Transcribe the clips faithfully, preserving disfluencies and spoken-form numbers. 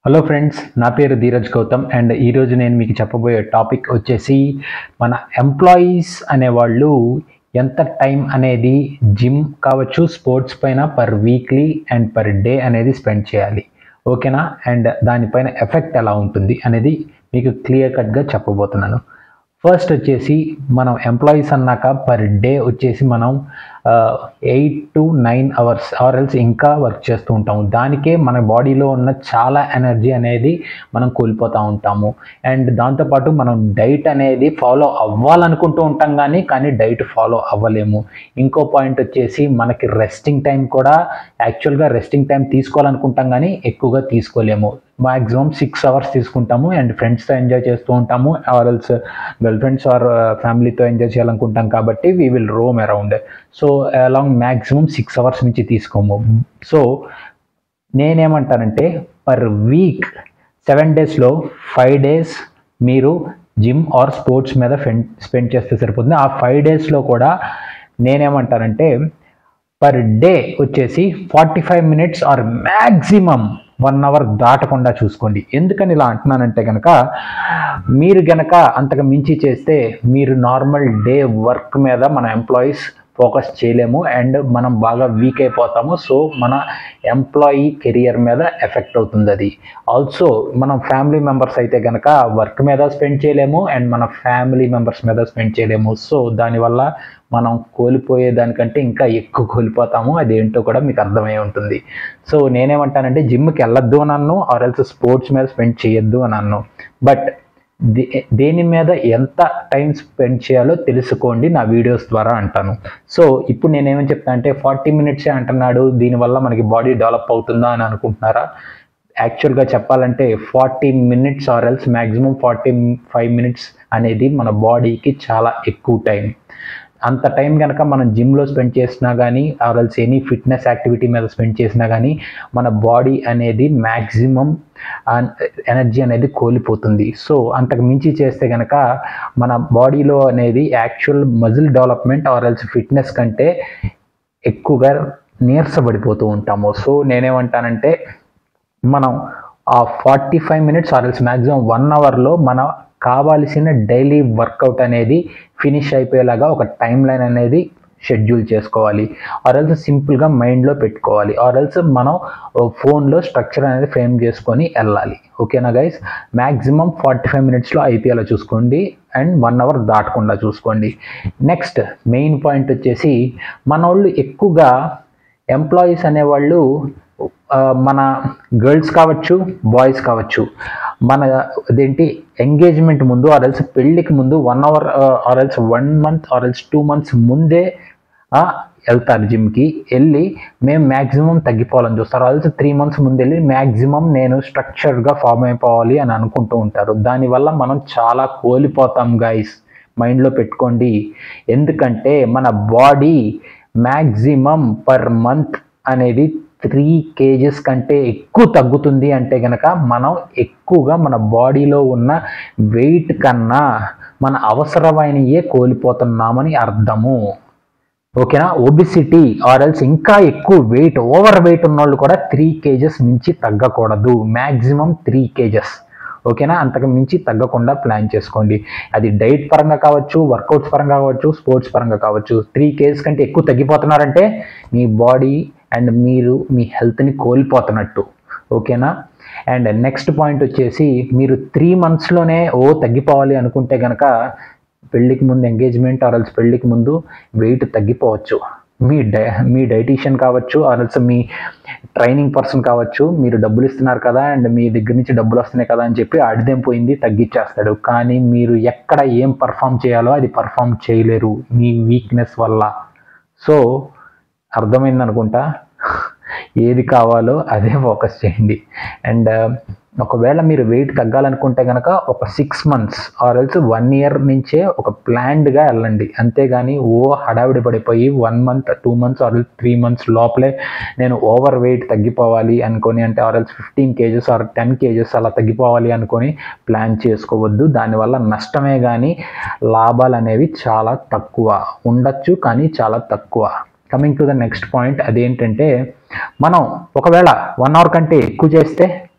Hello friends, నా పేరు Dheeraj Gautam and ఈరోజు నేను మీకు చెప్పబోయే టాపిక్ వచ్చేసి మన ఎంప్లాయీస్ అనేవాళ్ళు ఎంత టైం అనేది జిమ్ కావచ్చు స్పోర్ట్స్ పైన per weekly and per day అనేది స్పెండ్ చేయాలి. ఓకేనా? అండ్ దానిపైన ఎఫెక్ట్ ఎలా ఉంటుంది అనేది మీకు క్లియర్ కట్గా చెప్పబోతున్నాను. ఫస్ట్ వచ్చేసి మనం ఎంప్లాయీస్ అన్నాక పర్ డే వచ్చేసి మనం ఎయిట్ టు నైన్ అవర్స్ ఆర్ఎల్స్ ఇంకా వర్క్ చేస్తూ ఉంటాము. దానికే మన బాడీలో ఉన్న చాలా ఎనర్జీ అనేది మనం కోల్పోతూ ఉంటాము. అండ్ దాంతోపాటు మనం డైట్ అనేది ఫాలో అవ్వాలనుకుంటూ ఉంటాం కానీ కానీ డైట్ ఫాలో అవ్వలేము. ఇంకో పాయింట్ వచ్చేసి మనకి రెస్టింగ్ టైం కూడా యాక్చువల్గా రెస్టింగ్ టైం తీసుకోవాలనుకుంటాం కానీ ఎక్కువగా తీసుకోలేము. మ్యాక్సిమం సిక్స్ అవర్స్ తీసుకుంటాము అండ్ ఫ్రెండ్స్తో ఎంజాయ్ చేస్తూ ఉంటాము ఆర్ఎల్స్ గర్ల్ ఫ్రెండ్స్ ఆర్ ఫ్యామిలీతో ఎంజాయ్ చేయాలనుకుంటాం కాబట్టి we will roam around. So along maximum six hours నుంచి తీసుకోము. సో నేనేమంటానంటే పర్ వీక్ సెవెన్ డేస్లో ఫైవ్ డేస్ మీరు జిమ్ ఆర్ స్పోర్ట్స్ మీద స్పెండ్ చేస్తే సరిపోతుంది. ఆ ఫైవ్ డేస్లో కూడా నేనేమంటానంటే పర్ డే వచ్చేసి forty five minutes or maximum one hour దాటకుండా చూసుకోండి. ఎందుకని ఇలా అంటున్నానంటే కనుక మీరు గనక అంతకు మించి చేస్తే మీరు నార్మల్ డే వర్క్ మీద మన ఎంప్లాయీస్ ఫోకస్ చేయలేము అండ్ మనం బాగా వీక్ అయిపోతాము. సో మన ఎంప్లాయీ కెరియర్ మీద ఎఫెక్ట్ అవుతుంది అది. ఆల్సో మనం ఫ్యామిలీ మెంబర్స్ అయితే కనుక వర్క్ మీద స్పెండ్ చేయలేము అండ్ మన ఫ్యామిలీ మెంబర్స్ మీద స్పెండ్ చేయలేము. సో దానివల్ల మనం కోల్పోయే దానికంటే ఇంకా ఎక్కువ కోల్పోతాము. అదేంటో కూడా మీకు అర్థమై ఉంటుంది. సో నేనేమంటానంటే జిమ్కి వెళ్ళొద్దు అని అన్ను ఆర్ఎల్స్ స్పోర్ట్స్ మీద స్పెండ్ చేయొద్దు అని అన్ను. బట్ దే దేని మీద ఎంత టైం స్పెండ్ చేయాలో తెలుసుకోండి నా వీడియోస్ ద్వారా అంటాను. సో ఇప్పుడు నేనేమని చెప్తాను అంటే ఫార్టీ మినిట్సే అంటున్నాడు, దీనివల్ల మనకి బాడీ డెవలప్ అవుతుందా అని అనుకుంటున్నారా? యాక్చువల్గా చెప్పాలంటే forty minutes or else maximum forty five minutes అనేది మన బాడీకి చాలా ఎక్కువ టైం. అంత టైం కనుక మనం జిమ్లో స్పెండ్ చేసినా కానీ ఆర్ఎల్స్ ఎనీ ఫిట్నెస్ యాక్టివిటీ మీద స్పెండ్ చేసినా కానీ మన బాడీ అనేది మ్యాక్సిమం ఎనర్జీ అనేది కోల్పోతుంది. సో అంతకు మించి చేస్తే కనుక మన బాడీలో అనేది actual muscle development or else fitness కంటే ఎక్కువగా నీరసపడిపోతూ ఉంటాము. సో నేనేమంటానంటే మనం ఆ forty five minutes or else maximum one అవర్లో మన కావాల్సిన డైలీ వర్కౌట్ అనేది ఫినిష్ అయిపోయేలాగా ఒక టైం లైన్ అనేది షెడ్యూల్ చేసుకోవాలి. ఆర్ఎల్స్ సింపుల్గా మైండ్లో పెట్టుకోవాలి. ఆర్ఎల్స్ మనం ఫోన్లో స్ట్రక్చర్ అనేది ఫ్రేమ్ చేసుకొని వెళ్ళాలి. ఓకేనా గైస్? మ్యాక్సిమం ఫార్టీ ఫైవ్ మినిట్స్లో ఐపీఎల్ చూసుకోండి అండ్ వన్ అవర్ దాటకుండా చూసుకోండి. నెక్స్ట్ మెయిన్ పాయింట్ వచ్చేసి మన వాళ్ళు ఎక్కువగా ఎంప్లాయీస్ అనేవాళ్ళు మన గర్ల్స్ కావచ్చు బాయ్స్ కావచ్చు మన అదేంటి ఎంగేజ్మెంట్ ముందు ఆర్ఎల్స్ పెళ్ళికి ముందు one hour or else one month or else two months ముందే వెళ్తారు జిమ్కి. వెళ్ళి మేము మ్యాక్సిమం తగ్గిపోవాలని చూస్తారు. ఆల్సో త్రీ మంత్స్ ముందు వెళ్ళి మ్యాక్సిమం నేను స్ట్రక్చర్డ్గా ఫామ్ అయిపోవాలి అని అనుకుంటూ ఉంటారు. దానివల్ల మనం చాలా కోల్పోతాం గైస్, మైండ్లో పెట్టుకోండి. ఎందుకంటే మన బాడీ మ్యాక్సిమం పర్ మంత్ అనేది త్రీ కేజెస్ కంటే ఎక్కువ తగ్గుతుంది అంటే కనుక మనం ఎక్కువగా మన బాడీలో ఉన్న వెయిట్ కన్నా మన అవసరమైనయే కోల్పోతున్నామని అర్థము. ఓకేనా? ఒబిసిటీ ఆర్ఎల్స్ ఇంకా ఎక్కువ వెయిట్ ఓవర్ వెయిట్ ఉన్న వాళ్ళు కూడా త్రీ కేజెస్ మించి తగ్గకూడదు. Maximum three kgs. ఓకేనా? అంతకు మించి తగ్గకుండా ప్లాన్ చేసుకోండి. అది డైట్ పరంగా కావచ్చు, వర్కౌట్స్ పరంగా కావచ్చు, స్పోర్ట్స్ పరంగా కావచ్చు. త్రీ కేజెస్ కంటే ఎక్కువ తగ్గిపోతున్నారంటే మీ బాడీ అండ్ మీరు మీ హెల్త్ని కోల్పోతున్నట్టు. ఓకేనా? అండ్ నెక్స్ట్ పాయింట్ వచ్చేసి మీరు త్రీ మంత్స్లోనే ఓ తగ్గిపోవాలి అనుకుంటే కనుక పెళ్ళికి ముందు ఎంగేజ్మెంట్ ఆర్ఎల్స్ పెళ్ళికి ముందు వెయిట్ తగ్గిపోవచ్చు. మీ డై మీ డైటీషియన్ కావచ్చు ఆర్ఎల్స్ మీ ట్రైనింగ్ పర్సన్ కావచ్చు, మీరు డబ్బులు ఇస్తున్నారు కదా అండ్ మీ దగ్గర నుంచి డబ్బులు వస్తున్నాయి కదా అని చెప్పి అడిదేం పోయింది తగ్గించేస్తాడు. కానీ మీరు ఎక్కడ ఏం పర్ఫామ్ చేయాలో అది పర్ఫామ్ చేయలేరు మీ వీక్నెస్ వల్ల. సో అర్థమైంది అనుకుంటా. ఏది కావాలో అదే ఫోకస్ చేయండి. అండ్ ఒకవేళ మీరు వెయిట్ తగ్గాలనుకుంటే కనుక ఒక six months or else one year నుంచే ఒక ప్లాన్డ్గా వెళ్ళండి. అంతేగాని ఓ హడావిడి పడిపోయి one month two months or else three months లోపలే నేను ఓవర్ వెయిట్ తగ్గిపోవాలి అనుకొని అంటే or else fifteen kgs or ten kgs అలా తగ్గిపోవాలి అనుకొని ప్లాన్ చేసుకోవద్దు. దానివల్ల నష్టమే కానీ లాభాలు అనేవి చాలా తక్కువ ఉండొచ్చు, కానీ చాలా తక్కువ. Coming to the next point, అదేంటంటే మనం ఒకవేళ వన్ అవర్ కంటే ఎక్కువ చేస్తే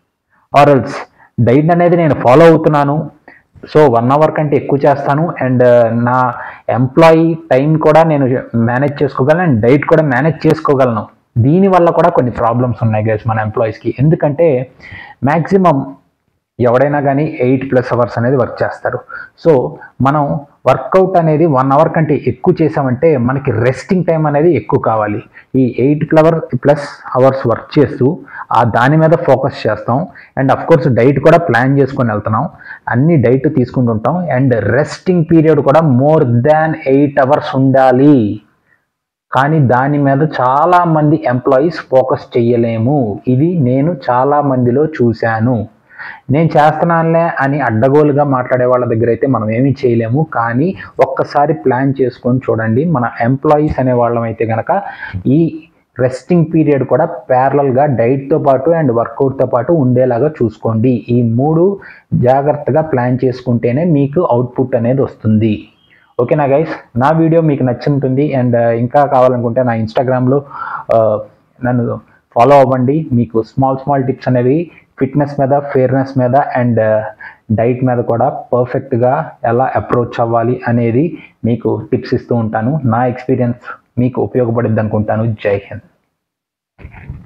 ఆర్ ఎల్స్ డైట్ అనేది నేను ఫాలో అవుతున్నాను, సో వన్ అవర్ కంటే ఎక్కువ చేస్తాను, అండ్ నా ఎంప్లాయీ టైం కూడా నేను మేనేజ్ చేసుకోగలను అండ్ డైట్ కూడా మేనేజ్ చేసుకోగలను. దీనివల్ల కూడా కొన్ని ప్రాబ్లమ్స్ ఉన్నాయి గైస్ మన ఎంప్లాయీస్కి. ఎందుకంటే మ్యాక్సిమం ఎవడైనా కానీ ఎయిట్ ప్లస్ అవర్స్ అనేది వర్క్ చేస్తారు. సో మనం వర్కౌట్ అనేది వన్ అవర్ కంటే ఎక్కువ చేసామంటే మనకి రెస్టింగ్ టైం అనేది ఎక్కువ కావాలి. ఈ eight flower plus hours work చేస్తూ ఆ దాని మీద ఫోకస్ చేస్తాం, అండ్ అఫ్ కోర్స్ డైట్ కూడా ప్లాన్ చేసుకొని వెళ్తున్నాం, అన్ని డైట్ తీసుకుంటుంటాం, అండ్ రెస్టింగ్ పీరియడ్ కూడా మోర్ దాన్ ఎయిట్ అవర్స్ ఉండాలి. కానీ దాని మీద చాలా మంది ఎంప్లాయీస్ ఫోకస్ చేయలేము. ఇది నేను చాలా మందిలో చూశాను. నేను చేస్తున్నానులే అని అడ్డగోలుగా మాట్లాడే వాళ్ళ దగ్గర అయితే మనం ఏమీ చేయలేము. కానీ ఒక్కసారి ప్లాన్ చేసుకొని చూడండి, మన ఎంప్లాయీస్ అనే వాళ్ళం అయితే కనుక ఈ రెస్టింగ్ పీరియడ్ కూడా ప్యారలల్గా డైట్తో పాటు అండ్ వర్కౌట్తో పాటు ఉండేలాగా చూసుకోండి. ఈ మూడు జాగ్రత్తగా ప్లాన్ చేసుకుంటేనే మీకు అవుట్పుట్ అనేది వస్తుంది. ఓకేనా గైస్, నా వీడియో మీకు నచ్చుంటుంది. అండ్ ఇంకా కావాలనుకుంటే నా ఇన్స్టాగ్రామ్లో నన్ను ఫాలో అవ్వండి. మీకు స్మాల్ స్మాల్ టిప్స్ అనేవి ఫిట్నెస్ మీద, ఫేర్నెస్ మీద అండ్ డైట్ మీద కూడా పర్ఫెక్ట్గా ఎలా అప్రోచ్ అవ్వాలి అనేది మీకు టిప్స్ ఇస్తూ ఉంటాను. నా ఎక్స్పీరియన్స్ మీకు ఉపయోగపడిద్ది అనుకుంటాను. జై హింద్.